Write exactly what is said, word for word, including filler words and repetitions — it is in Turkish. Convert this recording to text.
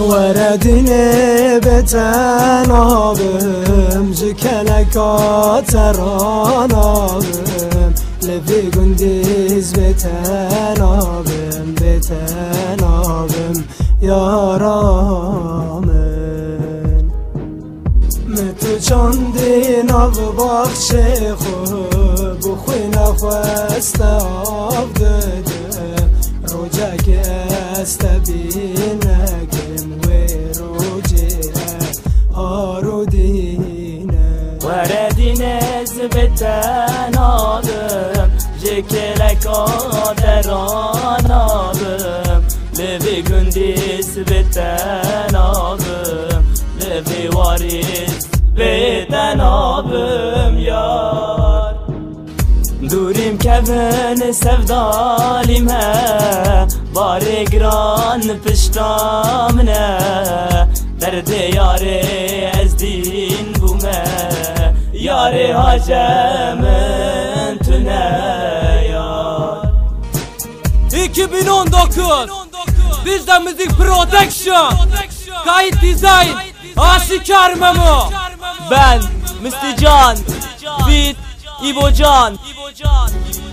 وردني بتنابم جكلكا ترانابم لفي قنديز بتنابم بتنابم يا رامن متو چاندی ناو باخشه خوب بخوی نخواست آب دادم روجک استبینکم و روجه آرودینه وردینه زبتن آدم جکلک آدران آدم لبی گندیز بتن آدم لبی واریز بتن آدم یار دوریم کبن سفدالیم ها بار گران پشتامنه درد یاره از دین بومه یاره hacemın tüne yar. iki bin on dokuz Bizde Müzik Production Kayıt Design Aşikar Memo. Ben Müslücan Beat İbocan.